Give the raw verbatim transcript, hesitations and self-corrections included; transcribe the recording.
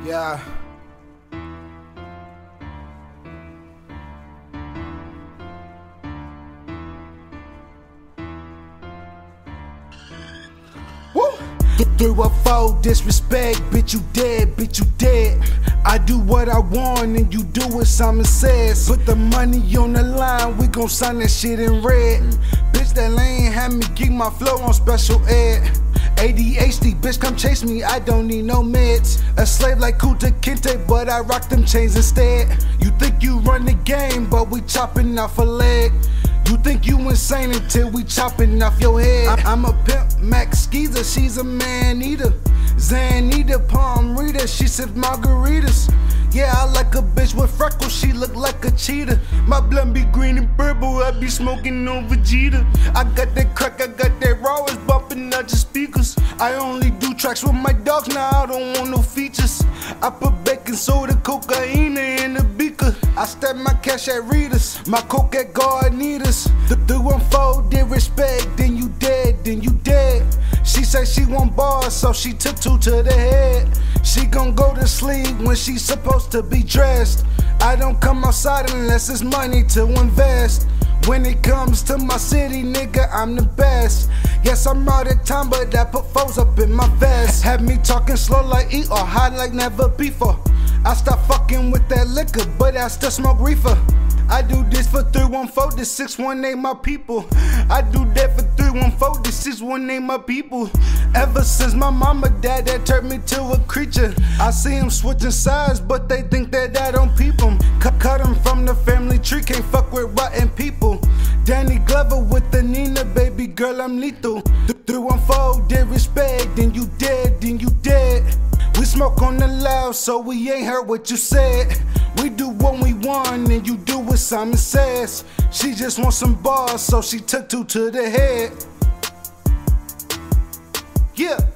Yeah. Woo! Through a foe, disrespect, bitch you dead, bitch you dead. I do what I want and you do what Simon says. Put the money on the line, we gon' sign that shit in red. Bitch, that lane had me geek my flow on special ed. A D H D, bitch, come chase me, I don't need no meds. A slave like Kunta Kinte, but I rock them chains instead. You think you run the game, but we chopping off a leg. You think you insane until we chopping off your head. I'm a pimp, Max Skeezer, she's a man eater. Zanita, palm reader, she sips margaritas. Yeah, I like a bitch with freckles, she look like a cheetah. My blood be green and purple, I be smoking on Vegeta. I got that crack, I got that raw, it's bumping out your speakers. I only do tracks with my dogs, now I don't want no features. I put baking soda, cocaine in the beaker. I stack my cash at Rita's, my coke at Gardenitas. The three one four did respect, then you dead, then you dead. She said she want bars, so she took two to the head. She gon' go to sleep when she's supposed to be dressed. I don't come outside unless it's money to invest. When it comes to my city, nigga, I'm the best. Yes, I'm out of time, but I put foes up in my vest. Have me talking slow like E or high like never before. I stop fucking with that liquor, but I still smoke reefer. I do this for three one four, this six one eight my people. I do that for three one four, this six one eight my people. Ever since my mama died, that turned me to a creature. I see them switching sides, but they think that I don't peep them. Cut, cut them from the family tree, can't fuck with rotten people. Danny Glover with the Nina, baby girl, I'm lethal. three one four, did respect, then you dead, then you dead. We smoke on the loud, so we ain't heard what you said. We do what we want, and you do what Simon says. She just wants some bars, so she took two to the head. Yeah.